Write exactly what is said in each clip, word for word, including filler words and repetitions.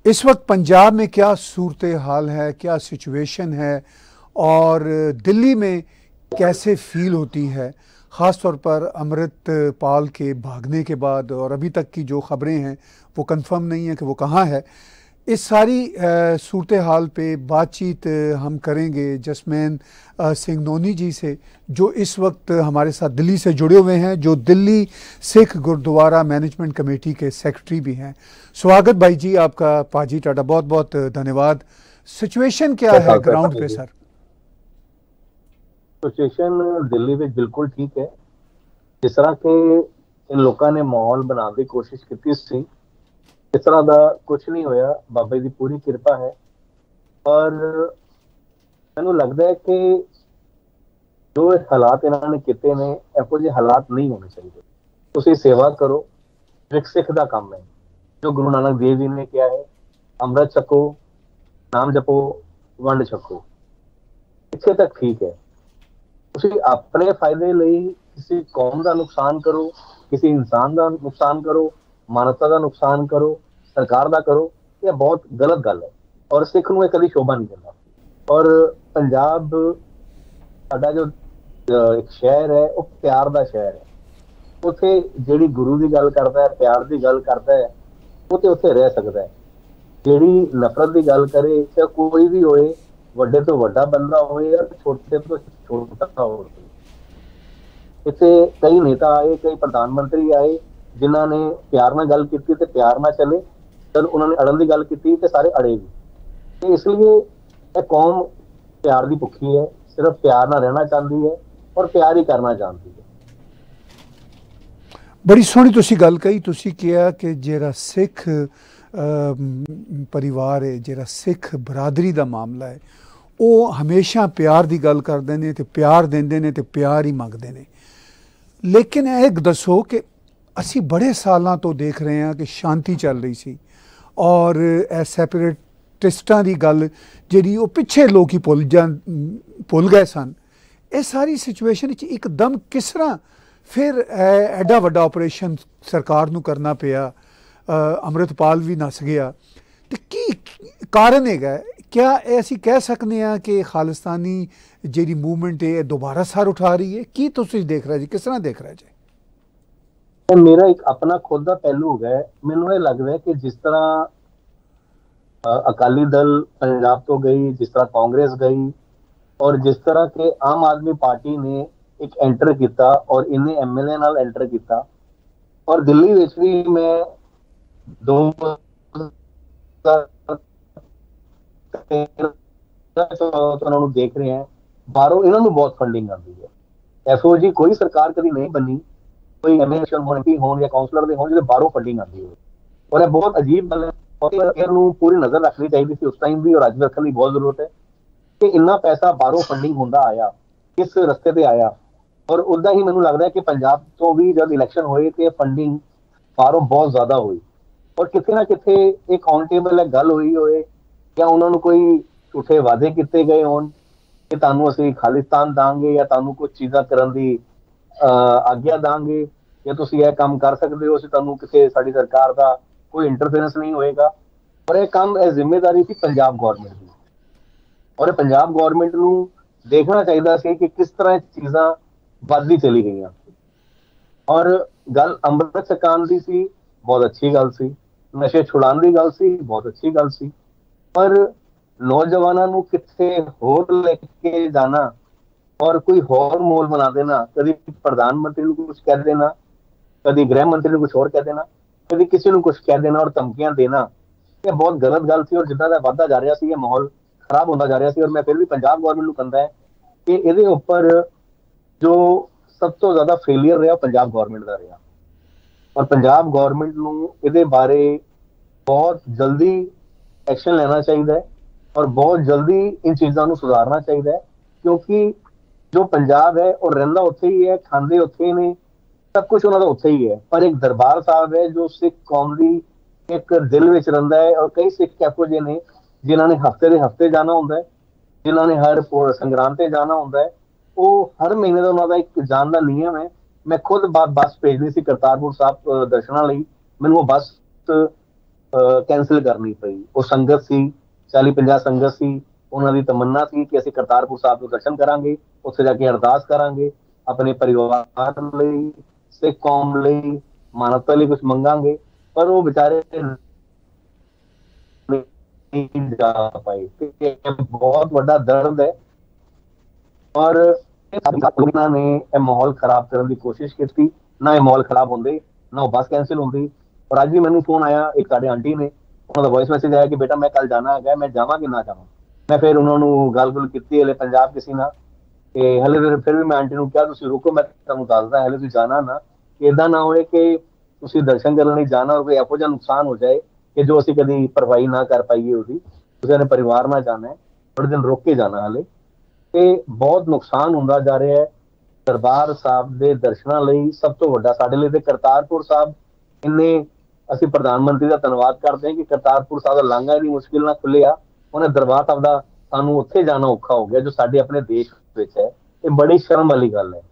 इस वक्त पंजाब में क्या सूरत हाल है, क्या सिचुएशन है और दिल्ली में कैसे फील होती है, ख़ास तौर पर अमृतपाल के भागने के बाद, और अभी तक की जो ख़बरें हैं वो कंफर्म नहीं है कि वो कहाँ है। इस सारी सूरत हाल पे बातचीत हम करेंगे जसमैन सिंह नोनी जी से, जो इस वक्त हमारे साथ दिल्ली से जुड़े हुए हैं, जो दिल्ली सिख गुरुद्वारा मैनेजमेंट कमेटी के सेक्रेटरी भी हैं। स्वागत भाई जी आपका। पाजी टाटा बहुत बहुत धन्यवाद। सिचुएशन क्या है ग्राउंड पे सर? सिचुएशन दिल्ली में बिल्कुल ठीक है। जिस तरह के इन लोगों ने माहौल बनाने की कोशिश की सी, इस तरह का कुछ नहीं होया। बाबा जी की पूरी कृपा है और मैनू लगता है कि जो हालात इन्होंने किए ने, एहो जे हालात नहीं होने चाहिए। तुसी सेवा करो, एक सिख का काम है। जो गुरु नानक देव जी ने कहा है, अमृत छको, नाम जपो, वंड छको, इतने तक ठीक है। तुसी अपने फायदे लिए किसी कौम का नुकसान करो, किसी इंसान का नुकसान करो, मानवता का नुकसान करो, सरकार का करो, यह बहुत गलत गल है और सिख नूं कभी शोभा नहीं देता। और पंजाब साडा जो एक शहर है वो प्यार का शहर है। उत्थे जिहड़ी गुरु की गल करता है, प्यार की गल करता है, वो तो उत्थे रह सकता है। जिहड़ी नफरत की गल करे, चाहे कोई भी होए, वड्डे तो वड्डा बंदा होए या छोटे तो छोटा हो। इत्थे कई नेता आए, कई प्रधानमंत्री आए जिन्होंने प्यार ना गल की तो प्यार ना चले, जब उन्होंने अड़न की गल की तो सारे अड़े भी। इसलिए यह कौम प्यार की भुखी है, सिर्फ प्यार ना रहना चाहती है और प्यार ही करना चाहती है। बड़ी सोहनी तुसी गल कही। तुसी कहा कि जेरा सिख परिवार है, जेरा सिख बरादरी का मामला है, वो हमेशा प्यार की गल करते हैं तो प्यार देंदे ने तो प्यार ही मंगते हैं। लेकिन एक दसो कि असी बड़े सालों तो देख रहे हैं कि शांति चल रही सी और सैपरेटिस्टां की गल जी वो पिछे लोग ही भुल जा भुल गए सन। ये सारी सिचुएशन एकदम किस तरह फिर एडा वड्डा ऑपरेशन सरकार नूं करना पिया, अमृतपाल भी नस गया, तो की कारण है? क्या ऐसी कह सकते हैं कि खालिस्तानी जी मूवमेंट है दोबारा सर उठा रही है? की तुसीं देख रहे जी, किस तरह देख रहे जी? मेरा एक अपना खुद का पहलू है। मैनू ये लगता है कि जिस तरह अकाली दल पंजाब तो गई, जिस तरह कांग्रेस गई और जिस तरह के आम आदमी पार्टी ने एक एंटर किया और इन्हें एम एल ए नाल एंटर किया, और दिल्ली विच भी मैं दो देख रहे हैं, बाहरों इन्होंने बहुत फंडिंग आती है। एफओ जी कोई सरकार कभी नहीं बनी, कोई एम एल हो या काउंसलर दे हो जो बाहरों फंडिंग आती है। और यह बहुत अजीब गल है और पूरी नजर रखनी चाहिए थी उस टाइम भी और अज रखने की बहुत जरूरत है कि इन्ना पैसा बाहरों फंडिंग होंदा आया, किस रस्ते पे आया। और उदा ही मैनू लगता है कि पंजाब तो भी जब इलैक्शन होए तो फंडिंग बाहरों बहुत ज्यादा हुई और कितने ना कितने एक ऑन टेबल गल हुई होए या उन्होंने कोई झूठे वादे किए गए होन कि तुहानू असीं खालिस्तान दांगे या तुहानू कुछ चीज़ां करन दी आग्ञा दांगे या तुसीं यह काम कर सकते हो, असीं तुहानू किसी साडी सरकार का कोई इंटरफेरेंस नहीं होएगा। और यह काम यह जिम्मेदारी थी पंजाब गौरमेंट की और पंजाब गौरमेंट नू देखना चाहिए कि किस तरह चीज़ां बढ़ती चली गई। और गल अमृत छकान की सी, बहुत अच्छी गल सी, नशे छुड़ाने की गल सी, बहुत अच्छी गल सी, पर नौजवानों नू किथे होर लेके जाना और कोई होर मोल बना देना, कभी प्रधानमंत्री को कुछ कह देना, कभी गृह मंत्री को कुछ और कह देना, कभी किसी को कुछ कह देना और धमकियां देना, यह बहुत गलत गल थी। और जितना का वाधा जा रहा है, माहौल खराब होता जा रहा है। और मैं फिर भी पंजाब गौरमेंट को कहता है कि ये उपर जो सब तो ज्यादा फेलियर रहा पंजाब गौरमेंट का रहा और पंजाब गौरमेंट को ये बारे बहुत जल्दी एक्शन लेना चाहिए और बहुत जल्दी इन चीज़ों को सुधारना चाहिए, क्योंकि जो पंजाब है और रहिंदा उत्थे ही है, खांदे उत्थे ही ने, सब कुछ उन्होंने उत्थे ही है। पर एक दरबार साहब है जो सिख कौम की एक दिल में रहिंदा है और कई सिख एहो जे ने जिन्होंने हफ्ते के हफ्ते जाना होंदा है, जिन्होंने हर संग्राम से जाना होंदा है, वो हर महीने का उन्होंने एक जान का नियम है। मैं खुद बस भेजनी सी करतारपुर साहब दर्शनों लई, मैनूं वो बस कैंसिल करनी पई। वो संगत सी, चाली पंजाह संगत सी, ਉਹਨਾਂ ਦੀ ਤਮੰਨਾ ਸੀ ਕਿ ਅਸੀਂ ਕਰਤਾਰਪੁਰ ਸਾਹਿਬ ਦੇ ਦਰਸ਼ਨ ਕਰਾਂਗੇ, ਉੱਥੇ ਜਾ ਕੇ ਅਰਦਾਸ ਕਰਾਂਗੇ, ਆਪਣੇ ਪਰਿਵਾਰ ਲਈ, ਸਿੱਖ ਕੌਮ ਲਈ, ਮਾਨਵਤਾ ਲਈ ਕੁਝ ਮੰਗਾਂਗੇ, ਪਰ ਉਹ ਵਿਚਾਰੇ नहीं जा पाए। बहुत बड़ा दर्द है और ने यह माहौल खराब करने की कोशिश की, ना यह माहौल खराब होंगे, ना वो बस कैंसिल होंगी। और अज भी मैंने फोन आया एक साढ़े आंटी ने, उन्होंने वॉइस मैसेज आया कि बेटा मैं कल जाना है, मैं जावा कि ना जावा। मैं फिर उन्होंने गल गुल की हले पंजाब किसी ना कि हले फिर फिर भी मैं आंटी ने कहा तुम रुको, मैं तुम दसदा हले तुम जाना ना, कि इदा ना होए कि तुम दर्शन करने जाना और कोई एहो जिहा नुकसान हो जाए कि जो असी कभी भरपाई ना कर पाइए, उसकी उसने परिवार ना जाना है, थोड़े दिन रोक के जाना। हाले ते बहुत नुकसान होंदा जा रहा है दरबार साहब के दर्शनों लई। सब तो वड्डा साडे लई ते करतारपुर साहब, इन्ने असी प्रधानमंत्री का धन्यवाद करते हैं कि करतारपुर साहब का लांघा इन्नी मुश्किल ना खुलिया, उन्हें दरबार साहब का सानू उत्थे जाना औखा हो गया जो साडे अपने देश विच है। ये बड़ी शर्म वाली गल है।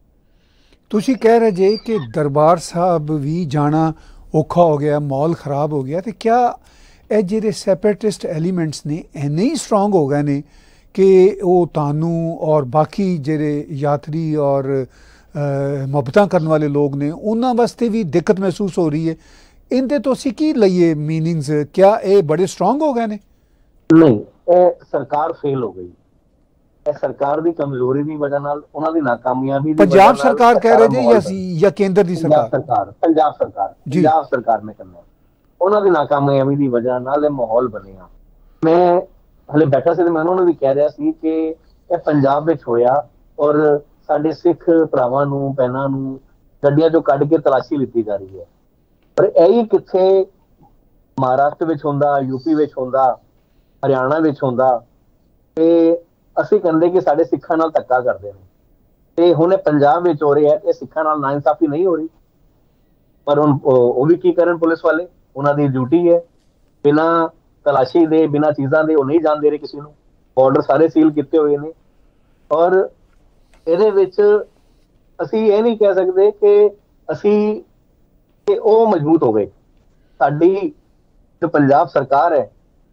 तुसी कह रहे जे कि दरबार साहब भी जाना औखा हो गया, माहौल खराब हो गया, तो क्या ਇਹ ਜਿਹੜੇ ਸੈਪਰੇਟਿਸਟ ਐਲੀਮੈਂਟਸ ਨੇ ਇੰਨੇ ਹੀ ਸਟਰੋਂਗ ਹੋ ਗਏ ਨੇ ਕਿ ਉਹ ਤੁਹਾਨੂੰ ਔਰ ਬਾਕੀ ਜਿਹੜੇ ਯਾਤਰੀ ਔਰ ਮੁਹੱਬਤਾਂ ਕਰਨ ਵਾਲੇ ਲੋਕ ਨੇ ਉਹਨਾਂ ਵਾਸਤੇ ਵੀ ਦਿੱਕਤ ਮਹਿਸੂਸ ਹੋ ਰਹੀ ਹੈ? ਇਹਦੇ ਤੋਂ ਅਸੀਂ ਕੀ ਲਈਏ ਮੀਨਿੰਗਸ? क्या ਇਹ ਬੜੇ ਸਟਰੋਂਗ ਹੋ ਗਏ ਨੇ? ਨਹੀਂ, ਇਹ ਸਰਕਾਰ ਫੇਲ ਹੋ ਗਈ। ਇਹ ਸਰਕਾਰ ਦੀ ਕਮਜ਼ੋਰੀ ਦੀ ਵਜ੍ਹਾ ਨਾਲ, ਉਹਨਾਂ ਦੀ ਨਾਕਾਮਯਾਬੀ ਦੀ ਵਜ੍ਹਾ ਨਾਲ। ਪੰਜਾਬ ਸਰਕਾਰ ਕਹਿ ਰਹੇ ਜੀ ਜਾਂ ਜਾਂ ਕੇਂਦਰ ਦੀ ਸਰਕਾਰ? ਸਰਕਾਰ, ਪੰਜਾਬ ਸਰਕਾਰ, ਪੰਜਾਬ ਸਰਕਾਰ ਨੇ ਕਰਨਾ। ਉਹਨਾਂ ਦੀ ਨਾਕਾਮਯਾਬੀ ਦੀ ਵਜ੍ਹਾ ਨਾਲ ਇਹ ਮਾਹੌਲ ਬਣਿਆ। ਮੈਂ ਹਲੇ ਬੈਠਾ ਸੀ ਤੇ ਮੈਂ ਉਹਨਾਂ ਨੂੰ ਵੀ ਕਹਿ ਰਿਹਾ ਸੀ ਕਿ ਇਹ ਪੰਜਾਬ ਵਿੱਚ ਹੋਇਆ ਔਰ ਸਾਡੇ ਸਿੱਖ ਭਰਾਵਾਂ ਨੂੰ, ਭੈਣਾਂ ਨੂੰ ਗੱਡੀਆਂ ਚੋਂ ਕੱਢ ਕੇ ਤਲਾਸ਼ੀ ਲਿੱਤੀ ਜਾ ਰਹੀ ਹੈ। ਪਰ ਇਹੀ ਕਿੱਥੇ ਮਹਾਰਾਸ਼ਟਰ ਵਿੱਚ ਹੁੰਦਾ, ਯੂਪੀ ਵਿੱਚ ਹੁੰਦਾ, ਹਰਿਆਣਾ ਵਿੱਚ ਹੁੰਦਾ, ਤੇ ਅਸੀਂ ਕਹਿੰਦੇ ਕਿ ਸਾਡੇ ਸਿੱਖਾਂ ਨਾਲ ਧੱਕਾ ਕਰਦੇ ਨੇ। ਤੇ ਹੁਣ ਇਹ ਪੰਜਾਬ ਵਿੱਚ ਹੋ ਰਿਹਾ ਤੇ ਸਿੱਖਾਂ ਨਾਲ ਨਾਇਨਸਾਫੀ ਨਹੀਂ ਹੋ ਰਹੀ। ਪਰ ਹੁਣ ਉਹ ਵੀ ਕੀ ਕਰਨ, ਪੁਲਿਸ ਵਾਲੇ, ਉਹਨਾਂ ਦੀ ਡਿਊਟੀ ਹੈ, ਬਿਨਾਂ ਤਲਾਸ਼ੀ ਦੇ, ਬਿਨਾਂ ਚੀਜ਼ਾਂ ਦੇ ਉਹ ਨਹੀਂ ਜਾਣ ਦੇ ਰਹੇ ਕਿਸੇ ਨੂੰ। ਬਾਰਡਰ ਸਾਰੇ ਸੀਲ ਕੀਤੇ ਹੋਏ ਨੇ। ਔਰ ਇਹਦੇ ਵਿੱਚ ਅਸੀਂ ਇਹ ਨਹੀਂ ਕਹਿ ਸਕਦੇ ਕਿ ਅਸੀਂ ਕਿ ਉਹ ਮਜ਼ਬੂਤ ਹੋ ਗਏ। ਸਾਡੀ ਜੋ ਪੰਜਾਬ ਸਰਕਾਰ ਹੈ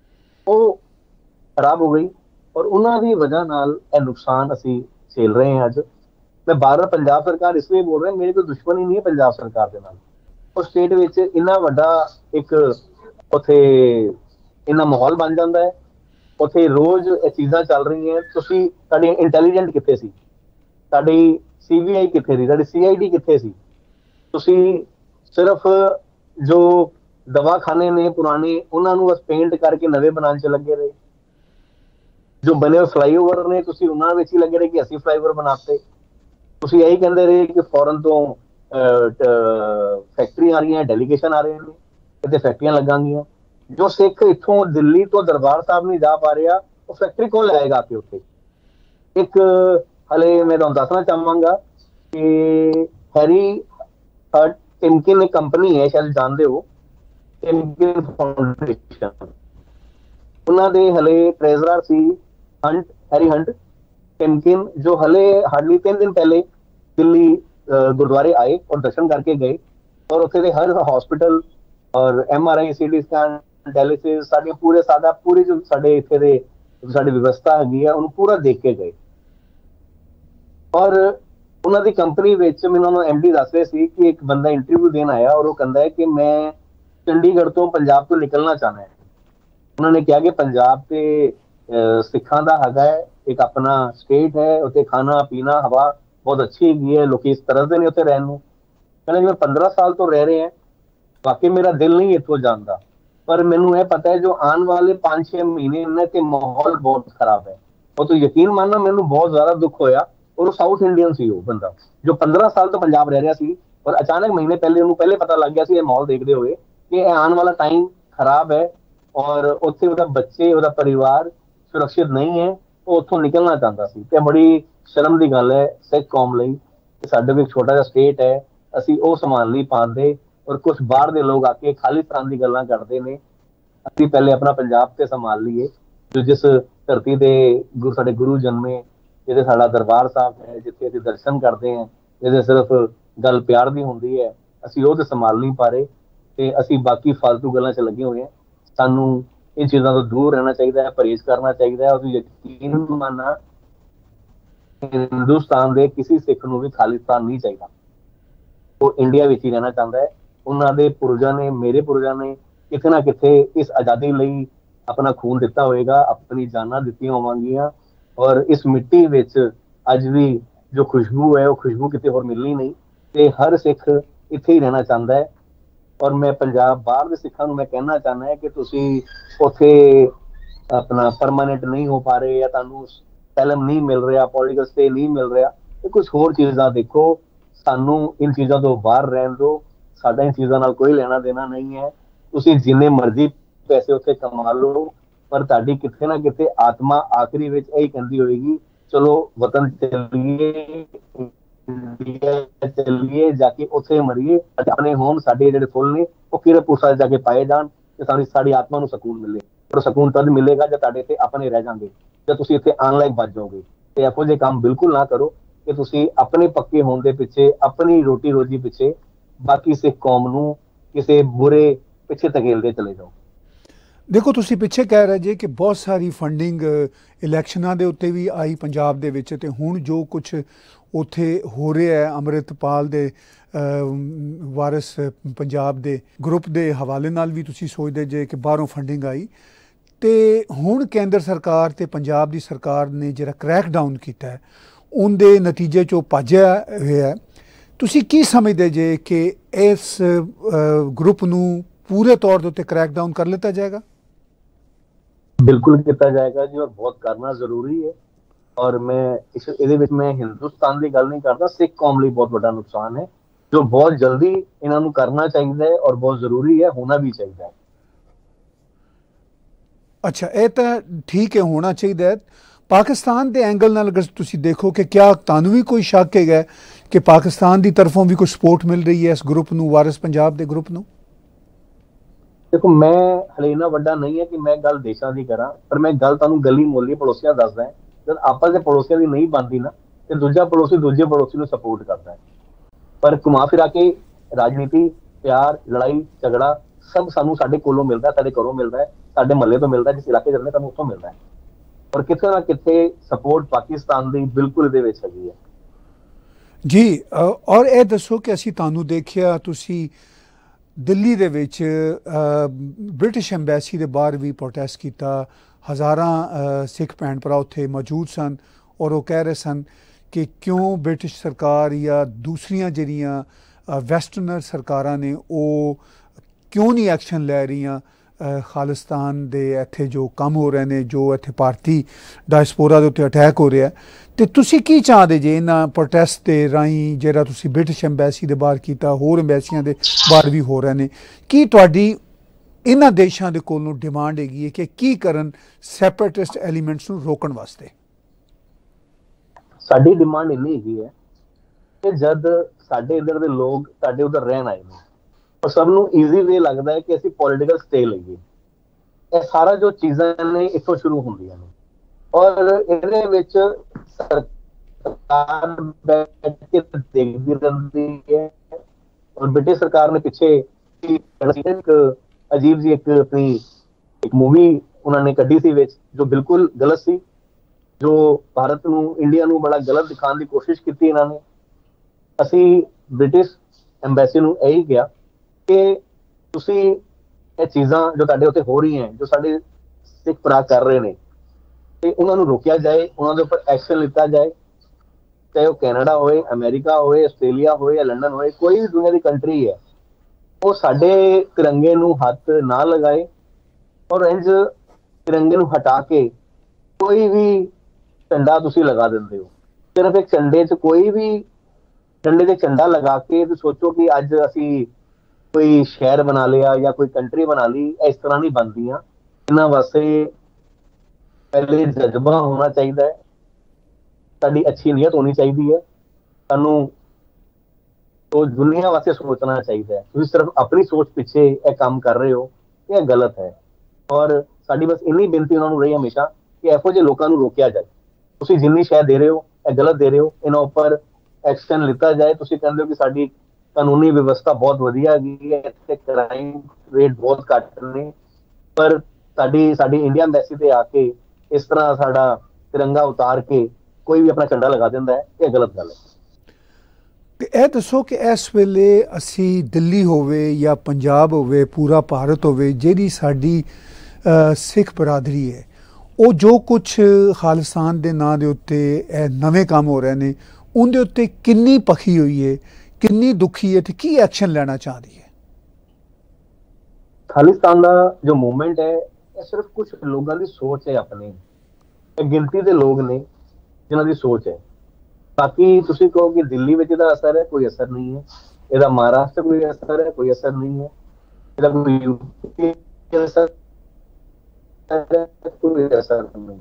ਉਹ ਖਰਾਬ ਹੋ ਗਈ ਔਰ ਉਹਨਾਂ ਦੀ ਵਜ੍ਹਾ ਨਾਲ ਇਹ ਨੁਕਸਾਨ ਅਸੀਂ ਝੇਲ ਰਹੇ ਹਾਂ। ਅੱਜ ਮੈਂ ਬਾਰ-ਬਾਰ ਪੰਜਾਬ ਸਰਕਾਰ ਇਸ ਲਈ ਬੋਲ ਰਿਹਾ, ਮੇਰੀ ਕੋਈ ਦੁਸ਼ਮਣੀ ਨਹੀਂ ਹੈ ਪੰਜਾਬ ਸਰਕਾਰ ਦੇ ਨਾਲ। ਉਹ ਸਟੇਟ ਵਿੱਚ ਇੰਨਾ ਵੱਡਾ ਇੱਕ ਉੱਥੇ ਇੰਨਾ ਮਾਹੌਲ ਬਣ ਜਾਂਦਾ ਹੈ, ਉੱਥੇ ਰੋਜ਼ ਇਹ ਚੀਜ਼ਾਂ ਚੱਲ ਰਹੀਆਂ। ਤੁਸੀਂ ਸਾਡੀ ਇੰਟੈਲੀਜੈਂਟ ਕਿੱਥੇ ਸੀ? ਸਾਡੀ ਸੀ ਬੀ ਆਈ ਕਿੱਥੇ ਸੀ? ਸਾਡੀ ਸੀ ਆਈ ਡੀ ਕਿੱਥੇ ਸੀ? ਤੁਸੀਂ ਸਿਰਫ ਜੋ ਦਵਾਖਾਨੇ ਨੇ ਪੁਰਾਣੇ, ਉਹਨਾਂ ਨੂੰ ਬਸ ਪੇਂਟ ਕਰਕੇ ਨਵੇਂ ਬਣਾਉਣ 'ਚ ਲੱਗੇ ਰਹੇ। ਜੋ ਬਣੇ ਹੋਏ ਫਲਾਈਓਵਰ ਨੇ, ਤੁਸੀਂ ਉਹਨਾਂ ਵਿੱਚ ਹੀ ਲੱਗੇ ਰਹੇ ਕਿ ਅਸੀਂ ਫਲਾਈਓਵਰ ਬਣਾਤੇ। ਤੁਸੀਂ ਇਹੀ ਕਹਿੰਦੇ ਰਹੇ ਕਿ ਫੋਰਨ ਤੋਂ ਫੈਕਟਰੀਆਂ ਆ ਰਹੀਆਂ, ਡੈਲੀਗੇਸ਼ਨ ਆ ਰਹੇ ਨੇ, ਇੱਥੇ ਫੈਕਟਰੀਆਂ ਲੱਗਾਂਗੀਆਂ। ਜੋ ਸਿੱਖ ਇੱਥੋਂ ਦਿੱਲੀ ਤੋਂ ਦਰਬਾਰ ਸਾਹਿਬ ਨਹੀਂ ਜਾ ਪਾ ਰਿਹਾ, ਉਹ ਫੈਕਟਰੀ ਕੌਣ ਲਾਏਗਾ ਕਿ ਉੱਥੇ? ਇੱਕ ਹਲੇ ਮੈਂ ਤੁਹਾਨੂੰ ਦੱਸਣਾ ਚਾਹਾਂਗਾ ਕਿ ਹੈਰੀ ਹਰਟ ਟਿਮਕਿਨ ਇੱਕ ਕੰਪਨੀ ਹੈ, ਸ਼ਾਇਦ ਜਾਣਦੇ ਹੋ, ਟਿਮਕਿਨ ਫਾਊਂਡੇਸ਼ਨ। ਉਹਨਾਂ ਦੇ ਹਲੇ treasurer C Hunt, Harry Hunt Timken, ਜੋ ਹਲੇ ਹਾਰਡਲੀ ਤਿੰਨ ਦਿਨ ਪਹਿਲੇ ਦਿੱਲੀ ਗੁਰਦੁਆਰੇ ਆਏ ਔਰ ਦਰਸ਼ਨ ਕਰਕੇ ਗਏ। ਔਰ ਉੱਥੇ ਦੇ ਹਰ ਹਸਪੀਟਲ ਔਰ M R I, C T scan, dialysis, ਸਾਡੀਆਂ ਪੂਰੇ ਸਾਡਾ ਪੂਰੀ ਜੋ ਸਾਡੇ ਇੱਥੇ ਦੇ ਸਾਡੀ ਵਿਵਸਥਾ ਹੈਗੀ ਆ, ਉਹਨੂੰ ਪੂਰਾ ਦੇਖ ਕੇ ਗਏ। ਔਰ ਉਹਨਾਂ ਦੀ ਕੰਪਨੀ ਵਿੱਚ ਮੈਨੂੰ ਉਹਨਾਂ ਐਮ ਡੀ ਦੱਸ ਰਹੇ ਸੀ ਕਿ ਇੱਕ ਬੰਦਾ ਇੰਟਰਵਿਊ ਦੇਣ ਆਇਆ ਔਰ ਉਹ ਕਹਿੰਦਾ ਹੈ ਕਿ ਮੈਂ ਚੰਡੀਗੜ੍ਹ ਤੋਂ ਪੰਜਾਬ ਤੋਂ ਨਿਕਲਣਾ ਚਾਹੁੰਦਾ ਹੈ। ਉਹਨਾਂ ਨੇ ਕਿਹਾ ਕਿ ਪੰਜਾਬ ਤੇ ਸਿੱਖਾਂ ਦਾ ਹੈਗਾ ਹੈ, ਇੱਕ ਆਪਣਾ ਸਟੇਟ ਹੈ, ਉੱਥੇ ਖਾਣਾ ਪੀਣਾ ਹਵਾ ਬਹੁਤ ਅੱਛੀ ਹੈਗੀ ਹੈ, ਲੋਕੀ ਇਸ ਤਰ੍ਹਾਂ ਦੇ ਨੇ ਉੱਥੇ ਰਹਿਣ ਨੂੰ। ਕਹਿੰਦੇ ਮੈਂ ਪੰਦਰਾਂ ਸਾਲ ਤੋਂ ਰਹਿ ਰਹੇ ਹਾਂ, ਬਾਕੀ ਮੇਰਾ ਦਿਲ ਨਹੀਂ ਇੱਥੋਂ ਜਾਣ ਦਾ, ਪਰ ਮੈਨੂੰ ਇਹ ਪਤਾ ਹੈ ਜੋ ਆਉਣ ਵਾਲੇ ਪੰਜ ਛੇ ਮਹੀਨੇ ਇਹਨਾਂ ਤੇ ਮਾਹੌਲ ਬਹੁਤ ਖਰਾਬ ਹੈ। ਉਹ ਤੋਂ ਯਕੀਨ ਮੰਨਣਾ, ਮੈਨੂੰ ਬਹੁਤ ਜ਼ਿਆਦਾ ਦੁੱਖ ਹੋਇਆ। ਔਰ ਉਹ ਸਾਊਥ ਇੰਡੀਅਨ ਸੀ, ਉਹ ਬੰਦਾ ਜੋ ਪੰਦਰਾਂ ਸਾਲ ਤੋਂ ਪੰਜਾਬ ਰਹਿ ਰਿਹਾ ਸੀ ਔਰ ਅਚਾਨਕ ਮਹੀਨੇ ਪਹਿਲੇ ਉਹਨੂੰ ਪਹਿਲੇ ਪਤਾ ਲੱਗ ਗਿਆ ਸੀ ਇਹ ਮਾਹੌਲ ਦੇਖਦੇ ਹੋਏ ਕਿ ਇਹ ਆਉਣ ਵਾਲਾ ਟਾਈਮ ਖਰਾਬ ਹੈ ਔਰ ਉੱਥੇ ਉਹਦਾ ਬੱਚੇ, ਉਹਦਾ ਪਰਿਵਾਰ ਸੁਰੱਖਿਅਤ ਨਹੀਂ ਹੈ। ਉਹ ਉੱਥੋਂ ਨਿਕਲਣਾ ਚਾਹੁੰਦਾ ਸੀ। ਤੇ ਬੜੀ ਸ਼ਰਮ ਦੀ ਗੱਲ ਹੈ ਸਿੱਖ ਕੌਮ ਲਈ ਕਿ ਸਾਡੇ ਵੀ ਇੱਕ ਛੋਟਾ ਜਿਹਾ ਸਟੇਟ ਹੈ, ਅਸੀਂ ਉਹ ਸੰਭਾਲ ਨਹੀਂ ਪਾਉਂਦੇ ਔਰ ਕੁਛ ਬਾਹਰ ਦੇ ਲੋਕ ਆ ਕੇ ਖਾਲੀ ਤਰ੍ਹਾਂ ਦੀ ਗੱਲਾਂ ਕਰਦੇ ਨੇ। ਅਸੀਂ ਪਹਿਲੇ ਆਪਣਾ ਪੰਜਾਬ ਤੇ ਸੰਭਾਲ ਲਈਏ, ਜੋ ਜਿਸ ਧਰਤੀ ਤੇ ਗੁਰੂ ਸਾਡੇ ਗੁਰੂ ਜਨਮੇ, ਜਿਹਦੇ ਸਾਡਾ ਦਰਬਾਰ ਸਾਹਿਬ ਹੈ, ਜਿੱਥੇ ਅਸੀਂ ਦਰਸ਼ਨ ਕਰਦੇ ਹਾਂ, ਜਿਹਦੇ ਸਿਰਫ ਗੱਲ ਪਿਆਰ ਦੀ ਹੁੰਦੀ ਹੈ, ਅਸੀਂ ਉਹ ਤੇ ਸੰਭਾਲ ਨਹੀਂ ਪਾ ਰਹੇ। ਤੇ ਅਸੀਂ ਬਾਕੀ ਫालतू ਗੱਲਾਂ 'ਚ ਲੱਗੇ ਹੋਏ ਹਾਂ। ਸਾਨੂੰ ਇਹ ਚੀਜ਼ਾਂ ਤੋਂ ਦੂਰ ਰਹਿਣਾ ਚਾਹੀਦਾ ਹੈ, ਪਰਹੇਜ਼ ਕਰਨਾ ਚਾਹੀਦਾ ਹੈ। ਔਰ ਯਕੀਨ ਮੰਨਣਾ, ਹਿੰਦੁਸਤਾਨ ਦੇ ਕਿਸੇ ਸਿੱਖ ਨੂੰ ਵੀ ਖਾਲਿਸਤਾਨ ਨਹੀਂ ਚਾਹੀਦਾ। ਉਹ ਇੰਡੀਆ ਵਿੱਚ ਹੀ ਰਹਿਣਾ ਚਾਹੁੰਦਾ ਹੈ। ਉਹਨਾਂ ਦੇ ਪੁਰਜਾਂ ਨੇ, ਮੇਰੇ ਪੁਰਜਾਂ ਨੇ ਕਿਤੇ ਨਾ ਕਿਤੇ ਇਸ ਆਜ਼ਾਦੀ ਲਈ ਆਪਣਾ ਖੂਨ ਦਿੱਤਾ ਹੋਏਗਾ, ਆਪਣੀ ਜਾਨਾਂ ਦਿੱਤੀਆਂ ਹੋਵਾਂਗੀਆਂ। ਔਰ ਇਸ ਮਿੱਟੀ ਵਿੱਚ ਅੱਜ ਵੀ ਜੋ ਖੁਸ਼ਬੂ ਹੈ, ਉਹ ਖੁਸ਼ਬੂ ਕਿਤੇ ਹੋਰ ਮਿਲਣੀ ਨਹੀਂ। ਤੇ ਹਰ ਸਿੱਖ ਇੱਥੇ ਹੀ ਰਹਿਣਾ ਚਾਹੁੰਦਾ ਹੈ। ਔਰ ਮੈਂ ਪੰਜਾਬ ਬਾਹਰ ਦੇ ਸਿੱਖਾਂ ਨੂੰ ਮੈਂ ਕਹਿਣਾ ਚਾਹੁੰਦਾ ਹੈ ਕਿ ਤੁਸੀਂ ਉੱਥੇ ਆਪਣਾ ਪਰਮਾਨੈਂਟ ਨਹੀਂ ਹੋ ਪਾ ਰਹੇ, ਜਾਂ ਤੁਹਾਨੂੰ ਸੈਲਮ ਨਹੀਂ ਮਿਲ ਰਿਹਾ, ਪੋਲੀਟੀਕਲ ਸਟੇ ਨਹੀਂ ਮਿਲ ਰਿਹਾ, ਤੇ ਕੁਝ ਹੋਰ ਚੀਜ਼ਾਂ ਦੇਖੋ। ਸਾਨੂੰ ਇਨ ਚੀਜ਼ਾਂ ਤੋਂ ਬਾਹਰ ਰਹਿਣ ਦਿਓ। ਸਾਡਾ ਇਨ ਚੀਜ਼ਾਂ ਨਾਲ ਕੋਈ ਲੈਣਾ ਦੇਣਾ ਨਹੀਂ ਹੈ। ਤੁਸੀਂ ਜਿੰਨੇ ਮਰਜ਼ੀ ਪੈਸੇ ਉੱਥੇ ਕਮਾ ਲਓ, ਪਰ ਤੁਹਾਡੀ ਕਿਤੇ ਨਾ ਕਿਤੇ ਆਤਮਾ ਆਖਰੀ ਵਿੱਚ ਇਹੀ ਕਹਿੰਦੀ ਹੋਏਗੀ, ਚਲੋ ਵਤਨ ਚੱਲੀਏ, ਚੱਲੀਏ, ਜਾ ਕੇ ਉੱਥੇ ਮਰੀਏ, ਆਪਣੇ ਹੋਮ ਸਾਡੇ ਜਿਹੜੇ ਫੁੱਲ ਨੇ ਉਹ ਕਿਰੇ ਪੂਸਾ ਜਾ ਕੇ ਪਾਏ ਜਾਣ, ਤੇ ਸਾਡੀ ਸਾਡੀ ਆਤਮਾ ਨੂੰ ਸਕੂਨ ਮਿਲੇ। ਪਰ ਸਕੂਨ ਤਦ ਮਿਲੇਗਾ ਜਦ ਤੁਹਾਡੇ ਇੱਥੇ ਆਪਣੇ ਰਹਿ ਜਾਣਗੇ, ਜਦ ਤੁਸੀਂ ਇੱਥੇ ਆਉਣ ਲਾਇਕ ਬਚ ਜਾਓਗੇ। ਤੇ ਇਹੋ ਜਿਹੇ ਕੰਮ ਬਿਲਕੁਲ ਨਾ ਕਰੋ ਕਿ ਤੁਸੀਂ ਆਪਣੇ ਪੱਕੇ ਹੋਣ ਦੇ ਪਿੱਛੇ, ਆਪਣੀ ਰੋਟੀ ਰੋਜੀ ਪਿੱਛੇ ਬਾਕੀ ਸਿੱਖ ਕੌਮ ਨੂੰ ਕਿਸੇ ਬੁਰੇ ਪਿੱਛੇ ਧਕੇਲਦੇ ਚਲੇ ਜਾਓ। ਦੇਖੋ, ਤੁਸੀਂ ਪਿੱਛੇ ਕਹਿ ਰਹੇ ਜੇ ਕਿ ਬਹੁਤ ਸਾਰੀ ਫੰਡਿੰਗ ਇਲੈਕਸ਼ਨਾਂ ਦੇ ਉੱਤੇ ਵੀ ਆਈ ਪੰਜਾਬ ਦੇ ਵਿੱਚ, ਤੇ ਹੁਣ ਜੋ ਕੁਛ ਉੱਥੇ ਹੋ ਰਿਹਾ ਹੈ ਅੰਮ੍ਰਿਤਪਾਲ ਦੇ ਵਾਰਿਸ ਪੰਜਾਬ ਦੇ ਗਰੁੱਪ ਦੇ ਹਵਾਲੇ ਨਾਲ ਵੀ ਤੁਸੀਂ ਸੋਚਦੇ ਜੇ ਕਿ ਬਾਹਰੋਂ ਫੰਡਿੰਗ ਆਈ। ਤੇ ਹੁਣ ਕੇਂਦਰ ਸਰਕਾਰ ਤੇ ਪੰਜਾਬ ਦੀ ਸਰਕਾਰ ਨੇ ਜਿਹੜਾ ਕਰੈਕ ਡਾਊਨ ਕੀਤਾ ਹੈ, ਉਹਦੇ ਨਤੀਜੇ 'ਚੋਂ ਭੱਜਿਆ ਹੋਇਆ। ਤੁਸੀਂ ਕੀ ਸਮਝਦੇ ਜੇ ਕਿ ਇਸ ਗਰੁੱਪ ਨੂੰ ਪੂਰੇ ਤੌਰ ਦੇ ਉੱਤੇ ਕਰੈਕ ਡਾਊਨ ਕਰ ਲਿੱਤਾ ਜਾਏਗਾ? ਬਿਲਕੁਲ ਕੀਤਾ ਜਾਏਗਾ ਜੀ, ਔਰ ਬਹੁਤ ਕਰਨਾ ਜ਼ਰੂਰੀ ਹੈ। ਔਰ ਮੈਂ ਇਸ ਇਹਦੇ ਵਿੱਚ ਮੈਂ ਹਿੰਦੁਸਤਾਨ ਦੀ ਗੱਲ ਨਹੀਂ ਕਰਦਾ, ਸਿੱਖ ਕੌਮ ਲਈ ਬਹੁਤ ਵੱਡਾ ਨੁਕਸਾਨ ਹੈ, ਜੋ ਬਹੁਤ ਜਲਦੀ ਇਹਨਾਂ ਨੂੰ ਕਰਨਾ ਚਾਹੀਦਾ ਹੈ ਔਰ ਬਹੁਤ ਜ਼ਰੂਰੀ ਹੈ, ਹੋਣਾ ਵੀ ਚਾਹੀਦਾ ਹੈ। ਅੱਛਾ, ਇਹ ਤਾਂ ਠੀਕ ਹੈ, ਹੋਣਾ ਚਾਹੀਦਾ ਹੈ। ਪਾਕਿਸਤਾਨ ਦੇ ਐਂਗਲ ਨਾਲ ਅਗਰ ਤੁਸੀਂ ਦੇਖੋ ਕਿ ਕਿਆ ਤੁਹਾਨੂੰ ਵੀ ਕੋਈ ਸ਼ੱਕ ਹੈਗਾ ਕਿ ਪਾਕਿਸਤਾਨ ਦੀ ਤਰਫੋਂ ਵੀ ਕੋਈ ਸਪੋਰਟ ਮਿਲ ਰਹੀ ਹੈ ਇਸ ਗਰੁੱਪ ਨੂੰ, ਵਾਰਿਸ ਪੰਜਾਬ ਦੇ ਗਰੁੱਪ ਨੂੰ? ਦੇਖੋ, ਮੈਂ ਹਲੇ ਇੰਨਾ ਵੱਡਾ ਨਹੀਂ ਹੈ ਕਿ ਮੈਂ ਗੱਲ ਦੇਸ਼ਾਂ ਦੀ ਕਰਾਂ, ਪਰ ਮੈਂ ਗੱਲ ਤੁਹਾਨੂੰ ਗਲੀ ਮੁਹੱਲੇ ਪੜੋਸੀਆਂ ਦੱਸਦਾ। ਜਦ ਆਪਸ ਦੇ ਪੜੋਸੀਆਂ ਦੀ ਨਹੀਂ ਬਣਦੀ ਨਾ, ਤੇ ਦੂਜਾ ਪੜੋਸੀ ਦੂਜੇ ਪੜੋਸੀ ਨੂੰ ਸਪੋਰਟ ਕਰਦਾ ਹੈ। ਪਰ ਘੁਮਾ ਫਿਰਾ ਕੇ ਰਾਜਨੀਤੀ, ਪਿਆਰ, ਲੜਾਈ ਝਗੜਾ ਸਭ ਸਾਨੂੰ ਸਾਡੇ ਕੋਲੋਂ ਮਿਲਦਾ, ਸਾਡੇ ਘਰੋਂ ਮਿਲਦਾ ਹੈ, ਸਾਡੇ ਮਹੱਲੇ ਤੋਂ ਮਿਲਦਾ, ਜਿਸ ਇਲਾਕੇ 'ਚ ਰਹਿੰਦੇ ਸਾਨੂੰ ਉੱਥੋਂ ਮਿਲਦਾ ਹੈ। ਪਰ ਕਿਤੇ ਨਾ ਕਿਤੇ ਸਪੋਰਟ ਪਾਕਿਸਤਾਨ ਦੀ ਬਿਲਕੁਲ ਇਹਦੇ ਵਿੱਚ ਹੈਗੀ ਹੈ ਜੀ। ਔਰ ਇਹ ਦੱਸੋ ਕਿ ਅਸੀਂ ਤੁਹਾਨੂੰ ਦੇਖਿਆ, ਤੁਸੀਂ ਦਿੱਲੀ ਦੇ ਵਿੱਚ ਬ੍ਰਿਟਿਸ਼ ਐਮਬੈਸੀ ਦੇ ਬਾਹਰ ਵੀ ਪ੍ਰੋਟੈਸਟ ਕੀਤਾ। ਹਜ਼ਾਰਾਂ ਸਿੱਖ ਭੈਣ ਭਰਾ ਉੱਥੇ ਮੌਜੂਦ ਸਨ, ਔਰ ਉਹ ਕਹਿ ਰਹੇ ਸਨ ਕਿ ਕਿਉਂ ਬ੍ਰਿਟਿਸ਼ ਸਰਕਾਰ ਜਾਂ ਦੂਸਰੀਆਂ ਜਿਹੜੀਆਂ ਵੈਸਟਰਨਰ ਸਰਕਾਰਾਂ ਨੇ ਉਹ ਕਿਉਂ ਨਹੀਂ ਐਕਸ਼ਨ ਲੈ ਰਹੀਆਂ ਖਾਲਿਸਤਾਨ ਦੇ ਇੱਥੇ ਜੋ ਕੰਮ ਹੋ ਰਹੇ ਨੇ, ਜੋ ਇੱਥੇ ਭਾਰਤੀ ਡਾਇਸਪੋਰਾ ਦੇ ਉੱਤੇ ਅਟੈਕ ਹੋ ਰਿਹਾ। ਤੇ ਤੁਸੀਂ ਕੀ ਚਾਹਦੇ ਜੇ ਇਹਨਾਂ ਪ੍ਰੋਟੈਸਟ ਦੇ ਰਾਹੀਂ, ਜਿਹੜਾ ਤੁਸੀਂ ਬ੍ਰਿਟਿਸ਼ ਐਮਬੈਸੀ ਦੇ ਬਾਹਰ ਕੀਤਾ, ਹੋਰ ਐਮਬੈਸੀਆਂ ਦੇ ਬਾਹਰ ਵੀ ਹੋ ਰਹੇ ਨੇ, ਕੀ ਤੁਹਾਡੀ ਇਹਨਾਂ ਦੇਸ਼ਾਂ ਦੇ ਕੋਲੋਂ ਡਿਮਾਂਡ ਹੈਗੀ ਹੈ ਕਿ ਕੀ ਕਰਨ ਸੈਪਰੇਟਿਸਟ ਐਲੀਮੈਂਟਸ ਨੂੰ ਰੋਕਣ ਵਾਸਤੇ? ਸਾਡੀ ਡਿਮਾਂਡ ਇੰਨੀ ਹੈਗੀ ਹੈ ਕਿ ਜਦ ਸਾਡੇ ਇੱਧਰ ਦੇ ਲੋਕ ਸਾਡੇ ਉੱਧਰ ਰਹਿਣ ਆਏ ਨੇ, ਔਰ ਸਭ ਨੂੰ ਈਜ਼ੀ ਵੇ ਲੱਗਦਾ ਹੈ ਕਿ ਅਸੀਂ ਪੋਲੀਟੀਕਲ ਸਟੇ ਲਈਏ। ਇਹ ਸਾਰਾ ਜੋ ਚੀਜ਼ਾਂ ਨੇ ਇੱਥੋਂ ਸ਼ੁਰੂ ਹੁੰਦੀਆਂ ਨੇ, ਔਰ ਇਹਦੇ ਵਿੱਚ ਸਰਕਾਰ ਬੈਠ ਕੇ ਦੇਖਦੀ ਰਹਿੰਦੀ ਹੈ। ਔਰ ਬ੍ਰਿਟਿਸ਼ ਸਰਕਾਰ ਨੇ ਪਿੱਛੇ ਇੱਕ ਅਜੀਬ ਜੀ ਇੱਕ ਆਪਣੀ ਇੱਕ ਮੂਵੀ ਉਹਨਾਂ ਨੇ ਕੱਢੀ ਸੀ ਵਿੱਚ, ਜੋ ਬਿਲਕੁਲ ਗਲਤ ਸੀ, ਜੋ ਭਾਰਤ ਨੂੰ, ਇੰਡੀਆ ਨੂੰ ਬੜਾ ਗਲਤ ਦਿਖਾਉਣ ਦੀ ਕੋਸ਼ਿਸ਼ ਕੀਤੀ ਇਹਨਾਂ ਨੇ। ਅਸੀਂ ਬ੍ਰਿਟਿਸ਼ ਐਮਬੈਸੀ ਨੂੰ ਇਹੀ ਕਿਹਾ ਕਿ ਤੁਸੀਂ ਇਹ ਚੀਜ਼ਾਂ ਜੋ ਤੁਹਾਡੇ ਉੱਤੇ ਹੋ ਰਹੀਆਂ, ਜੋ ਸਾਡੇ ਸਿੱਖ ਭਰਾ ਕਰ ਰਹੇ ਨੇ, ਤੇ ਉਹਨਾਂ ਨੂੰ ਰੋਕਿਆ ਜਾਏ, ਉਹਨਾਂ ਦੇ ਉੱਪਰ ਐਕਸ਼ਨ ਲਿੱਤਾ ਜਾਏ। ਚਾਹੇ ਉਹ ਕੈਨੇਡਾ ਹੋਏ, ਅਮਰੀਕਾ ਹੋਏ, ਆਸਟ੍ਰੇਲੀਆ ਹੋਏ ਜਾਂ ਲੰਡਨ ਹੋਏ, ਕੋਈ ਵੀ ਦੁਨੀਆ ਦੀ ਕੰਟਰੀ ਹੈ, ਉਹ ਸਾਡੇ ਤਿਰੰਗੇ ਨੂੰ ਹੱਥ ਨਾ ਲਗਾਏ। ਔਰ ਇੰਝ ਤਿਰੰਗੇ ਨੂੰ ਹਟਾ ਕੇ ਕੋਈ ਵੀ ਝੰਡਾ ਤੁਸੀਂ ਲਗਾ ਦਿੰਦੇ ਹੋ। ਸਿਰਫ ਇੱਕ ਝੰਡੇ 'ਚ ਕੋਈ ਵੀ ਡੰਡੇ ਤੇ ਝੰਡਾ ਲਗਾ ਕੇ ਤੇ ਸੋਚੋ ਕਿ ਅੱਜ ਅਸੀਂ ਕੋਈ ਸ਼ਹਿਰ ਬਣਾ ਲਿਆ ਜਾਂ ਕੋਈ ਕੰਟਰੀ ਬਣਾ ਲਈ, ਇਸ ਤਰ੍ਹਾਂ ਨਹੀਂ ਬਣਦੀਆਂ। ਇਹਨਾਂ ਵਾਸਤੇ ਪਹਿਲੇ ਜਜ਼ਬਾ ਹੋਣਾ ਚਾਹੀਦਾ ਹੈ, ਸਾਡੀ ਅੱਛੀ ਨੀਅਤ ਹੋਣੀ ਚਾਹੀਦੀ ਹੈ, ਸਾਨੂੰ ਉਹ ਦੁਨੀਆ ਵਾਸਤੇ ਸੋਚਣਾ ਚਾਹੀਦਾ ਹੈ। ਤੁਸੀਂ ਸਿਰਫ ਆਪਣੀ ਸੋਚ ਪਿੱਛੇ ਇਹ ਕੰਮ ਕਰ ਰਹੇ ਹੋ, ਇਹ ਗਲਤ ਹੈ। ਔਰ ਸਾਡੀ ਬਸ ਇੰਨੀ ਬੇਨਤੀ ਉਹਨਾਂ ਨੂੰ ਰਹੀ ਹਮੇਸ਼ਾ ਕਿ ਇਹੋ ਜਿਹੇ ਲੋਕਾਂ ਨੂੰ ਰੋਕਿਆ ਜਾਏ। ਤੁਸੀਂ ਜਿੰਨੀ ਸ਼ਹਿ ਦੇ ਰਹੇ ਹੋ, ਇਹ ਗਲਤ ਦੇ ਰਹੇ ਹੋ, ਇਹਨਾਂ ਉੱਪਰ ਐਕਸ਼ਨ ਲਿੱਤਾ ਜਾਏ। ਤੁਸੀਂ ਕਹਿੰਦੇ ਹੋ ਕਿ ਸਾਡੀ ਕਾਨੂੰਨੀ ਵਿਵਸਥਾ ਬਹੁਤ ਵਧੀਆ ਹੈਗੀ ਹੈ, ਇੱਥੇ ਕ੍ਰਾਈਮ ਰੇਟ ਬਹੁਤ ਘੱਟ ਨੇ, ਪਰ ਸਾਡੀ ਸਾਡੀ ਇੰਡੀਆ ਐਮਬੈਸੀ ਤੇ ਆ ਕੇ ਇਸ ਤਰ੍ਹਾਂ ਸਾਡਾ ਤਿਰੰਗਾ ਉਤਾਰ ਕੇ ਕੋਈ ਵੀ ਆਪਣਾ ਝੰਡਾ ਲਗਾ ਦਿੰਦਾ ਹੈ, ਇਹ ਗਲਤ ਗੱਲ ਹੈ। ਤੇ ਇਹ ਦੱਸੋ ਕਿ ਇਸ ਵੇਲੇ ਅਸੀਂ ਦਿੱਲੀ ਹੋਵੇ ਜਾਂ ਪੰਜਾਬ ਹੋਵੇ, ਪੂਰਾ ਭਾਰਤ ਹੋਵੇ, ਜਿਹੜੀ ਸਾਡੀ ਸਿੱਖ ਬਰਾਦਰੀ ਹੈ, ਉਹ ਜੋ ਕੁਛ ਖਾਲਿਸਤਾਨ ਦੇ ਨਾਂ ਦੇ ਉੱਤੇ ਇਹ ਨਵੇਂ ਕੰਮ ਹੋ ਰਹੇ ਨੇ, ਉਹਦੇ ਉੱਤੇ ਕਿੰਨੀ ਪੱਖੀ ਹੋਈ ਹੈ, ਕਿੰਨੀ ਦੁਖੀ ਹੈ ਤੇ ਕੀ ਐਕਸ਼ਨ ਲੈਣਾ ਚਾਹਦੀ ਹੈ? ਖਾਲਿਸਤਾਨ ਦਾ ਜੋ ਮੂਵਮੈਂਟ ਹੈ ਇਹ ਸਿਰਫ ਕੁਝ ਲੋਕਾਂ ਦੀ ਸੋਚ ਹੈ, ਆਪਣੀ ਇਹ ਗਿਣਤੀ ਦੇ ਲੋਕ ਨੇ ਜਿਨ੍ਹਾਂ ਦੀ ਸੋਚ ਹੈ। ਬਾਕੀ ਤੁਸੀਂ ਕਹੋ ਕਿ ਦਿੱਲੀ ਵਿੱਚ ਇਹਦਾ ਅਸਰ ਹੈ, ਕੋਈ ਅਸਰ ਨਹੀਂ ਹੈ। ਇਹਦਾ ਮਹਾਰਾਸ਼ਟਰ ਕੋਈ ਅਸਰ ਹੈ, ਕੋਈ ਅਸਰ ਨਹੀਂ ਹੈ। ਇਹਦਾ ਕੋਈ ਯੂਪੀ ਅਸਰ ਕੋਈ ਅਸਰ ਨਹੀਂ।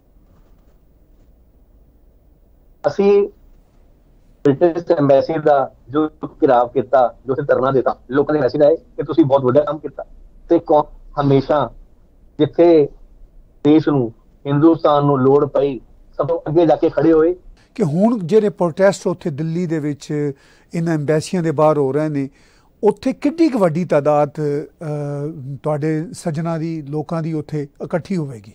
ਅਸੀਂ ਬ੍ਰਿਟਿਸ਼ ਐਮਬੈਸੀ ਦਾ ਜੋ ਘਿਰਾਵ ਕੀਤਾ, ਜੋ ਅਸੀਂ ਧਰਨਾ ਦਿੱਤਾ, ਲੋਕਾਂ ਨੇ ਮੈਸੇਜ ਆਏ ਕਿ ਤੁਸੀਂ ਬਹੁਤ ਵੱਡਾ ਕੰਮ ਕੀਤਾ। ਤੇ ਹਮੇਸ਼ਾ ਜਿੱਥੇ ਦੇਸ਼ ਨੂੰ, ਹਿੰਦੁਸਤਾਨ ਨੂੰ ਲੋੜ ਪਈ, ਸਭ ਤੋਂ ਅੱਗੇ ਜਾ ਕੇ ਖੜੇ ਹੋਏ। ਕਿ ਹੁਣ ਜਿਹੜੇ ਪ੍ਰੋਟੈਸਟ ਉੱਥੇ ਦਿੱਲੀ ਦੇ ਵਿੱਚ ਇਹਨਾਂ ਐਮਬੈਸੀਆਂ ਦੇ ਬਾਹਰ ਹੋ ਰਹੇ ਨੇ, ਉੱਥੇ ਕਿੰਨੀ ਕੁ ਵੱਡੀ ਤਾਦਾਦ ਤੁਹਾਡੇ ਸੱਜਣਾ ਦੀ, ਲੋਕਾਂ ਦੀ ਉੱਥੇ ਇਕੱਠੀ ਹੋਵੇਗੀ?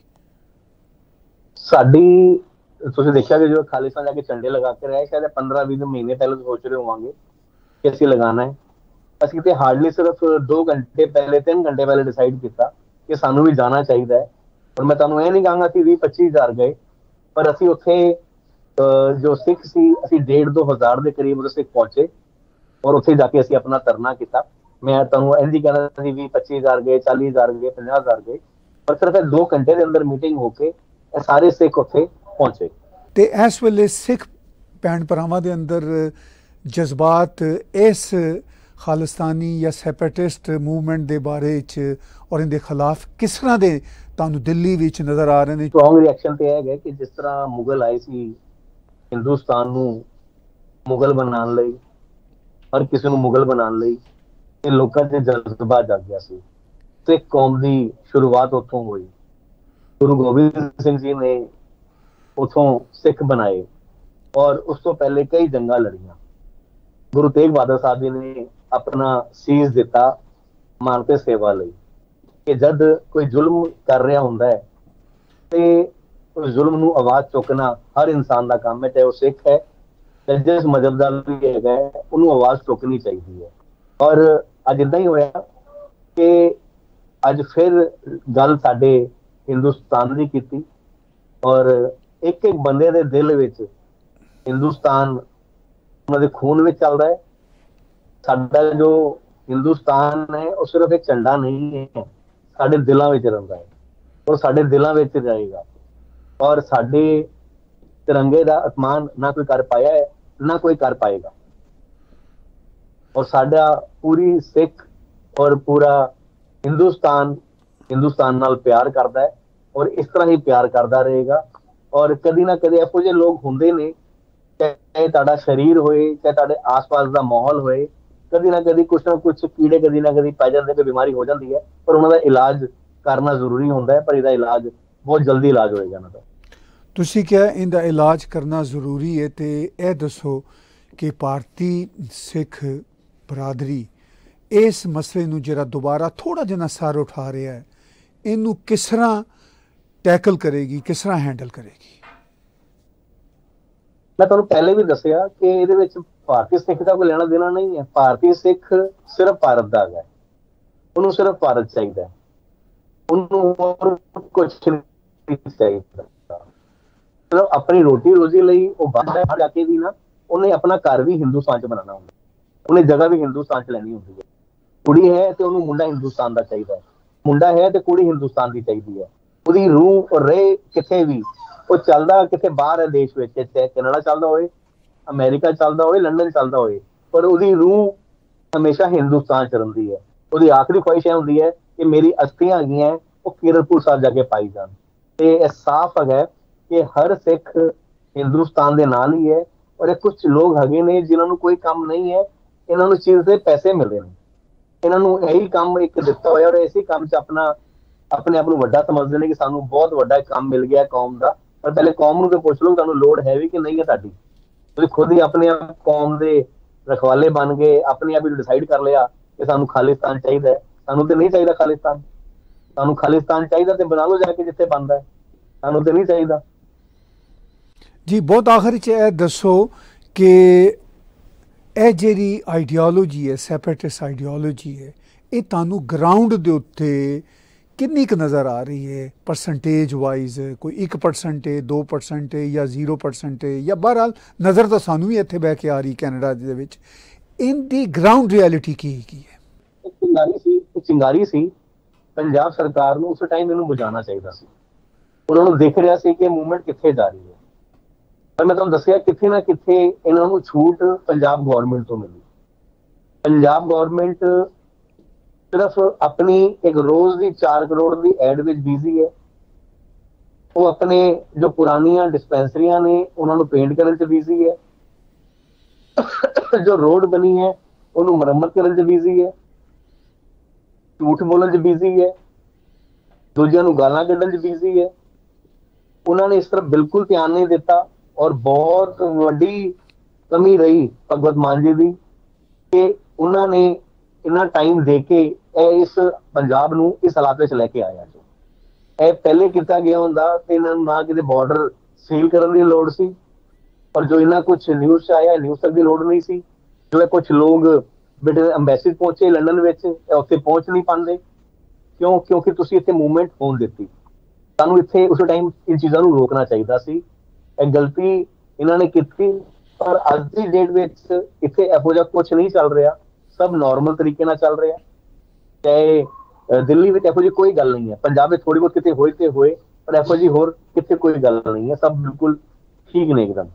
ਸਾਡੀ ਤੁਸੀਂ ਦੇਖਿਆ ਕਿ ਜੋ ਖਾਲਿਸਤਾਨ ਜਾ ਕੇ ਝੰਡੇ ਲਗਾ ਕੇ ਰਹੇ, ਸ਼ਾਇਦ ਪੰਦਰਾਂ ਵੀਹ ਮਹੀਨੇ ਪਹਿਲਾਂ ਸੋਚ ਰਹੇ ਹੋਵਾਂਗੇ ਕਿ ਅਸੀਂ ਲਗਾਉਣਾ ਹੈ। ਅਸੀਂ ਤੇ ਹਾਰਡਲੀ ਸਿਰਫ ਦੋ ਘੰਟੇ ਪਹਿਲੇ, ਤਿੰਨ ਘੰਟੇ ਪਹਿਲੇ ਡਿਸਾਈਡ ਕੀਤਾ ਕਿ ਸਾਨੂੰ ਵੀ ਜਾਣਾ ਚਾਹੀਦਾ ਹੈ। ਪਰ ਮੈਂ ਤੁਹਾਨੂੰ ਇਹ ਨਹੀਂ ਕਹਾਂਗਾ ਕਿ ਵੀਹ ਪੱਚੀ ਹਜ਼ਾਰ ਗਏ, ਪਰ ਅਸੀਂ ਉੱਥੇ ਜੋ ਸਿੱਖ ਸੀ, ਅਸੀਂ ਡੇਢ ਦੋ ਹਜ਼ਾਰ ਦੇ ਕਰੀਬ ਉਹਦੇ ਸਿੱਖ ਪਹੁੰਚੇ ਔਰ ਉੱਥੇ ਜਾ ਕੇ ਅਸੀਂ ਆਪਣਾ ਧਰਨਾ ਕੀਤਾ। ਮੈਂ ਤੁਹਾਨੂੰ ਇੰਝ ਹੀ ਕਹਿਣਾ ਸੀ ਵੀਹ ਪੱਚੀ ਹਜ਼ਾਰ ਗਏ, ਚਾਲੀ ਹਜ਼ਾਰ ਗਏ, ਪੰਜਾਹ ਹਜ਼ਾਰ ਗਏ, ਪਰ ਸਿਰਫ ਇਹ ਦੋ ਘੰਟੇ ਦੇ ਅੰਦਰ ਮੀਟਿੰਗ ਹੋ ਕੇ ਇਹ ਸਾਰੇ ਸਿੱਖ ਉੱਥੇ ਪਹੁੰਚੇ। ਤੇ ਇਸ ਵੇਲੇ ਸਿੱਖ ਭੈਣ ਭਰਾਵਾਂ ਦੇ ਅੰਦਰ ਜਜ਼ਬਾਤ ਇਸ ਖਾਲਿਸਤਾਨੀ ਜਾਂ ਸੈਪਰੇਟਿਸਟ ਮੂਵਮੈਂਟ ਦੇ ਬਾਰੇ 'ਚ ਔਰ ਇਹਦੇ ਖਿਲਾਫ ਕਿਸ ਤਰ੍ਹਾਂ ਦੇ ਤੁਹਾਨੂੰ ਦਿੱਲੀ ਵਿੱਚ ਨਜ਼ਰ ਆ ਰਹੇ ਨੇ? ਸਟਰੋਂਗ ਰਿਐਕਸ਼ਨ ਤੇ ਹੈਗਾ ਕਿ ਜਿਸ ਤਰ੍ਹਾਂ ਮੁਗਲ ਆਏ ਸੀ ਹਿੰਦੁਸਤਾਨ ਨੂੰ ਮੁਗਲ ਬਣਾਉਣ ਲਈ, ਹਰ ਕਿਸੇ ਨੂੰ ਮੁਗਲ ਬਣਾਉਣ ਲਈ, ਇਹ ਲੋਕਾਂ 'ਚ ਜਜ਼ਬਾ ਜਾਗ ਗਿਆ ਸੀ। ਸਿੱਖ ਕੌਮ ਦੀ ਸ਼ੁਰੂਆਤ ਉੱਥੋਂ ਹੋਈ। ਗੁਰੂ ਗੋਬਿੰਦ ਸਿੰਘ ਜੀ ਨੇ ਉੱਥੋਂ ਸਿੱਖ ਬਣਾਏ ਔਰ ਉਸ ਤੋਂ ਪਹਿਲੇ ਕਈ ਜੰਗਾਂ ਲੜੀਆਂ। ਗੁਰੂ ਤੇਗ ਬਹਾਦਰ ਸਾਹਿਬ ਜੀ ਨੇ ਆਪਣਾ ਸੀਸ ਦਿੱਤਾ ਮਾਨ ਤੇ ਸੇਵਾ ਲਈ ਕਿ ਜਦ ਕੋਈ ਜ਼ੁਲਮ ਕਰ ਰਿਹਾ ਹੁੰਦਾ ਹੈ ਤੇ ਉਸ ਜ਼ੁਲਮ ਨੂੰ ਆਵਾਜ਼ ਚੁੱਕਣਾ ਹਰ ਇਨਸਾਨ ਦਾ ਕੰਮ ਹੈ, ਚਾਹੇ ਉਹ ਸਿੱਖ ਹੈ, ਚਾਹੇ ਜਿਸ ਮਜ਼ਹਬ ਦਾ ਵੀ ਹੈਗਾ, ਉਹਨੂੰ ਆਵਾਜ਼ ਚੁੱਕਣੀ ਚਾਹੀਦੀ ਹੈ। ਔਰ ਅੱਜ ਇੱਦਾਂ ਹੀ ਹੋਇਆ ਕਿ ਅੱਜ ਫਿਰ ਗੱਲ ਸਾਡੇ ਹਿੰਦੁਸਤਾਨ ਦੀ ਕੀਤੀ ਔਰ ਇੱਕ ਇੱਕ ਬੰਦੇ ਦੇ ਦਿਲ ਵਿੱਚ ਹਿੰਦੁਸਤਾਨ ਉਹਨਾਂ ਦੇ ਖੂਨ ਵਿੱਚ ਚੱਲਦਾ ਹੈ। ਸਾਡਾ ਜੋ ਹਿੰਦੁਸਤਾਨ ਹੈ ਉਹ ਸਿਰਫ ਇੱਕ ਝੰਡਾ ਨਹੀਂ ਹੈ, ਸਾਡੇ ਦਿਲਾਂ ਵਿੱਚ ਰਹਿੰਦਾ ਹੈ ਔਰ ਸਾਡੇ ਦਿਲਾਂ ਵਿੱਚ ਜਾਏਗਾ। ਔਰ ਸਾਡੇ ਤਿਰੰਗੇ ਦਾ ਅਪਮਾਨ ਨਾ ਕੋਈ ਕਰ ਪਾਇਆ ਹੈ, ਨਾ ਕੋਈ ਕਰ ਪਾਏਗਾ। ਔਰ ਸਾਡਾ ਪੂਰੀ ਸਿੱਖ ਔਰ ਪੂਰਾ ਹਿੰਦੁਸਤਾਨ ਹਿੰਦੁਸਤਾਨ ਨਾਲ ਪਿਆਰ ਕਰਦਾ ਹੈ ਔਰ ਇਸ ਤਰ੍ਹਾਂ ਹੀ ਪਿਆਰ ਕਰਦਾ ਰਹੇਗਾ। ਔਰ ਕਦੀ ਨਾ ਕਦੇ ਇਹੋ ਜਿਹੇ ਲੋਕ ਹੁੰਦੇ ਨੇ, ਚਾਹੇ ਤੁਹਾਡਾ ਸਰੀਰ ਹੋਏ, ਚਾਹੇ ਤੁਹਾਡੇ ਆਸ-ਪਾਸ ਦਾ ਮਾਹੌਲ ਹੋਏ, ਕਦੀ ਨਾ ਕਦੀ ਕੁਛ ਨਾ ਕੁਛ ਕੀੜੇ ਕਦੀ ਨਾ ਕਦੀ ਪੈ ਜਾਂਦੇ, ਕੋਈ ਬਿਮਾਰੀ ਹੋ ਜਾਂਦੀ ਹੈ, ਪਰ ਉਹਨਾਂ ਦਾ ਇਲਾਜ ਕਰਨਾ ਜ਼ਰੂਰੀ ਹੁੰਦਾ ਹੈ। ਪਰ ਇਹਦਾ ਇਲਾਜ ਬਹੁਤ ਜਲਦੀ ਇਲਾਜ ਹੋਏਗਾ ਇਹਨਾਂ ਦਾ। ਤੁਸੀਂ ਕਿਹਾ ਇਹਦਾ ਇਲਾਜ ਕਰਨਾ ਜ਼ਰੂਰੀ ਹੈ, ਤੇ ਇਹ ਦੱਸੋ ਕਿ ਭਾਰਤੀ ਸਿੱਖ ਬਰਾਦਰੀ ਇਸ ਮਸਲੇ ਨੂੰ ਜਿਹੜਾ ਦੁਬਾਰਾ ਥੋੜ੍ਹਾ ਜਿਹਾ ਸਾਰ ਉਠਾ ਰਿਹਾ ਹੈ, ਇਹਨੂੰ ਕਿਸ ਤਰ੍ਹਾਂ ਟੈਕਲ ਕਰੇਗੀ, ਕਿਸ ਤਰ੍ਹਾਂ ਹੈਂਡਲ ਕਰੇਗੀ? ਮੈਂ ਤੁਹਾਨੂੰ ਪਹਿਲੇ ਵੀ ਦੱਸਿਆ ਕਿ ਇਹਦੇ ਵਿੱਚ ਭਾਰਤੀ ਸਿੱਖ ਦਾ ਕੋਈ ਲੈਣਾ ਦੇਣਾ ਨਹੀਂ ਹੈ। ਭਾਰਤੀ ਸਿੱਖ ਸਿਰਫ ਭਾਰਤ ਦਾ ਹੈਗਾ, ਉਹਨੂੰ ਸਿਰਫ ਭਾਰਤ ਚਾਹੀਦਾ, ਉਹਨੂੰ ਹੋਰ ਕੁਛ ਨਹੀਂ ਚਾਹੀਦਾ। ਸਿਰਫ ਆਪਣੀ ਰੋਟੀ ਰੋਜ਼ੀ ਲਈ ਉਹ ਬਾਹਰ ਜਾ ਕੇ ਵੀ ਨਾ, ਉਹਨੇ ਆਪਣਾ ਘਰ ਵੀ ਹਿੰਦੁਸਤਾਨ 'ਚ ਬਣਾਉਣਾ ਹੁੰਦਾ, ਉਹਨੇ ਜਗ੍ਹਾ ਵੀ ਹਿੰਦੁਸਤਾਨ 'ਚ ਲੈਣੀ ਹੁੰਦੀ ਹੈ। ਕੁੜੀ ਹੈ ਤੇ ਉਹਨੂੰ ਮੁੰਡਾ ਹਿੰਦੁਸਤਾਨ ਦਾ ਚਾਹੀਦਾ ਹੈ, ਮੁੰਡਾ ਹੈ ਤੇ ਕੁੜੀ ਹਿੰਦੁਸਤਾਨ ਦੀ ਚਾਹੀਦੀ ਹੈ। ਉਹਦੀ ਰੂਹ ਰਹੇ ਕਿਤੇ ਵੀ, ਉਹ ਚੱਲਦਾ ਕਿਤੇ ਬਾਹਰ ਹੈ ਦੇਸ਼ ਵਿੱਚ, ਚਾਹੇ ਕੈਨੇਡਾ ਚੱਲਦਾ ਹੋਏ, ਅਮਰੀਕਾ ਚੱਲਦਾ ਹੋਏ, ਲੰਡਨ ਚੱਲਦਾ ਹੋਏ, ਪਰ ਉਹਦੀ ਰੂਹ ਹਮੇਸ਼ਾ ਹਿੰਦੁਸਤਾਨ 'ਚ ਰਹਿੰਦੀ ਹੈ। ਉਹਦੀ ਆਖਰੀ ਖੁਆਇਸ਼ ਇਹ ਹੁੰਦੀ ਹੈ ਕਿ ਮੇਰੀ ਅਸਥੀਆਂ ਹੈਗੀਆਂ ਉਹ ਕੀਰਤਪੁਰ ਸਾਹਿਬ ਜਾ ਕੇ ਪਾਈ ਜਾਣ। ਤੇ ਇਹ ਸਾਫ਼ ਹੈਗਾ ਕਿ ਹਰ ਸਿੱਖ ਹਿੰਦੁਸਤਾਨ ਦੇ ਨਾਲ ਹੀ ਹੈ। ਔਰ ਇਹ ਕੁਝ ਲੋਕ ਹੈਗੇ ਨੇ ਜਿਨ੍ਹਾਂ ਨੂੰ ਕੋਈ ਕੰਮ ਨਹੀਂ ਹੈ, ਇਹਨਾਂ ਨੂੰ ਚੀਜ਼ ਦੇ ਪੈਸੇ ਮਿਲਦੇ ਨੇ, ਇਹਨਾਂ ਨੂੰ ਇਹੀ ਕੰਮ ਇੱਕ ਦਿੱਤਾ ਹੋਇਆ ਔਰ ਇਸੇ ਕੰਮ 'ਚ ਆਪਣਾ ਆਪਣੇ ਆਪ ਨੂੰ ਵੱਡਾ ਸਮਝਦੇ ਨੇ ਕਿ ਸਾਨੂੰ ਬਹੁਤ ਵੱਡਾ ਕੰਮ ਮਿਲ ਗਿਆ ਕੌਮ ਦਾ। ਪਰ ਪਹਿਲੇ ਕੌਮ ਨੂੰ ਤੇ ਪੁੱਛ ਲਓ ਤੁਹਾਨੂੰ ਲੋੜ ਹੈ ਵੀ ਕਿ ਨਹੀਂ ਹੈ ਸਾਡੀ। ਤੁਸੀਂ ਖੁਦ ਹੀ ਆਪਣੇ ਆਪ ਕੌਮ ਦੇ रखवाले बन गए, अपने आप ही डिसाइड कर लिया कि सानू खालिस्तान चाहिए। सानू तो नहीं चाहिए खालिस्तान, सानू खालिस्तान चाहिए तो बना लो जाके जिथे बनता है, सानू तो नहीं चाहिए। जी बहुत आखिर च यह दसो कि यह जी आइडियालॉजी है, सैपरेटिस्ट आइडियालॉजी है, ये तुहानू ग्राउंड के उत्ते किन्नी क नज़र आ रही है परसेंटेज वाइज? कोई एक परसेंट है, दो परसेंट है या जीरो परसेंट है, या बहरहाल नज़र तो सानू भी इत्थे बह के आ रही कैनेडा दे विच, इनकी ग्राउंड रियलिटी की की है? चिंगारी सी चिंगारी सी पंजाब सरकार ਨੂੰ ਉਸ ਟਾਈਮ ਇਹਨੂੰ ਬੁਝਾਉਣਾ ਚਾਹੀਦਾ ਸੀ। ਉਹਨਾਂ ਨੂੰ ਦਿਖ ਰਿਹਾ ਸੀ ਕਿ ਮੂਵਮੈਂਟ ਕਿੱਥੇ ਜਾ ਰਹੀ ਹੈ, ਪਰ ਮੈਂ ਤੁਹਾਨੂੰ ਦੱਸਿਆ ਕਿੱਥੇ ਨਾ ਕਿੱਥੇ ਇਹਨਾਂ ਨੂੰ ਛੂਟ ਪੰਜਾਬ ਗਵਰਨਮੈਂਟ ਤੋਂ ਮਿਲੀ। ਪੰਜਾਬ ਗਵਰਨਮੈਂਟ सिर्फ अपनी एक रोज की चार करोड़ की एड विच बिजी है। वो अपने जो पुरानियां डिस्पेंसरियां ने उन्होंने पेंट करने च बिजी है, जो रोड बनी है उन्होंने मरम्मत करने च बिजी है, झूठ बोलने च बिजी है, दूजियां नूं गालां कड्ढण च बिजी है। उन्होंने इस तरफ बिल्कुल ध्यान नहीं दिता और बहुत वड्डी कमी रही भगवत मान जी की कि उन्होंने इन्ना टाइम दे के इस पंजाब नूं इस हालात में लैके आया। जो ਇਹ ਪਹਿਲੇ ਕੀਤਾ ਗਿਆ ਹੁੰਦਾ ਤੇ ਇਹਨਾਂ ਨੂੰ ਨਾ ਕਿਤੇ ਬਾਰਡਰ ਸੀਲ ਕਰਨ ਦੀ ਲੋੜ ਸੀ, ਪਰ ਜੋ ਇਹਨਾਂ ਕੁਝ ਨਿਊਜ਼ 'ਚ ਆਇਆ ਨਿਊਜ਼ ਤੱਕ ਦੀ ਲੋੜ ਨਹੀਂ ਸੀ। ਜੋ ਕੁਝ ਲੋਕ ਬ੍ਰਿਟਿਸ਼ ਐਮਬੈਸੀ ਪਹੁੰਚੇ ਲੰਡਨ ਵਿੱਚ, ਉੱਥੇ ਪਹੁੰਚ ਨਹੀਂ ਪਾਉਂਦੇ ਕਿਉਂ? ਕਿਉਂਕਿ ਤੁਸੀਂ ਇੱਥੇ ਮੂਵਮੈਂਟ ਹੋਣ ਦਿੱਤੀ। ਸਾਨੂੰ ਇੱਥੇ ਉਸ ਟਾਈਮ ਇਨ ਚੀਜ਼ਾਂ ਨੂੰ ਰੋਕਣਾ ਚਾਹੀਦਾ ਸੀ। ਇਹ ਗਲਤੀ ਇਹਨਾਂ ਨੇ ਕੀਤੀ, ਪਰ ਅੱਜ ਦੀ ਡੇਟ ਵਿੱਚ ਇੱਥੇ ਇਹੋ ਜਿਹਾ ਕੁਝ ਨਹੀਂ ਚੱਲ ਰਿਹਾ, सब नॉर्मल तरीके ਨਾਲ ਚੱਲ ਰਿਹਾ। ਚਾਹੇ ਦਿੱਲੀ ਵਿੱਚ ਇਹੋ ਜਿਹੀ ਕੋਈ ਗੱਲ ਨਹੀਂ ਹੈ, ਪੰਜਾਬ ਵਿੱਚ ਥੋੜੀ ਬਹੁਤ ਕਿਤੇ ਹੋਏ ਤੇ ਹੋਏ, ਪਰ ਇਹੋ ਜਿਹੀ ਹੋਰ ਕਿਤੇ ਕੋਈ ਗੱਲ ਨਹੀਂ ਹੈ, ਸਭ ਬਿਲਕੁਲ ਠੀਕ ਨੇ ਇੱਕਦਮ।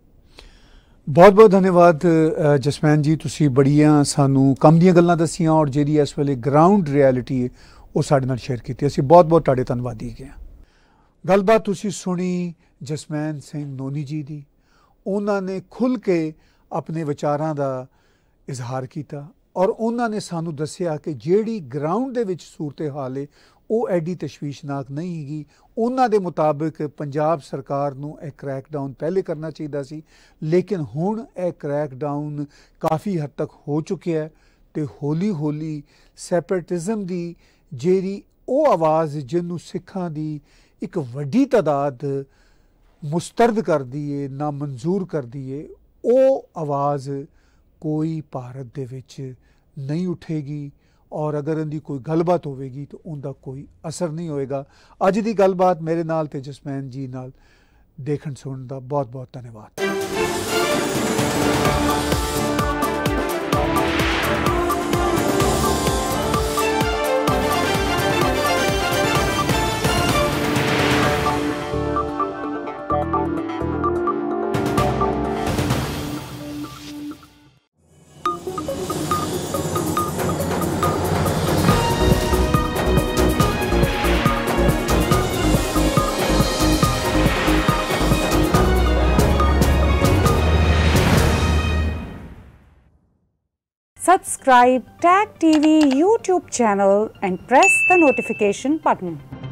बहुत बहुत धन्यवाद जसमैन जी, तुसी बड़ियां सानू कम दियां गल्लां दसियां और जिहड़ी इस वेले ग्राउंड रियलिटी है वो साडे नाल शेयर कीती। असीं बहुत बहुत तुहाडे धन्नवादी हैगे हां। गलबात तुसी सुनी जसमैन सिंह नोनी जी दी, उन्हां ने खुल के अपने विचारां दा इजहार किया और उन्होंने सानू दसिया कि जिहड़ी ग्राउंड दे विच सूरत हाल है वो एडी तशवीशनाक नहीं हैगी। उन्हां दे मुताबिक पंजाब सरकार नूं यह क्रैकडाउन पहले करना चाहिए सी, लेकिन हुण यह क्रैकडाउन काफ़ी हद तक हो चुकिया है तो हौली हौली सैपरेटिज़म की जिहड़ी वो आवाज़ जिन्हों सिखां की एक वड्डी तादाद मुस्तरद करदी है, नामंजूर करदी है, वो आवाज़ कोई भारत दे विच नहीं उठेगी और अगर इनकी कोई गलबात होगी तो उनका कोई असर नहीं होएगा। अज की गलबात मेरे नाल ते जसमैन जी नाल देखण सुनन दा बहुत बहुत धन्यवाद। Subscribe Tag T V YouTube channel and press the notification button.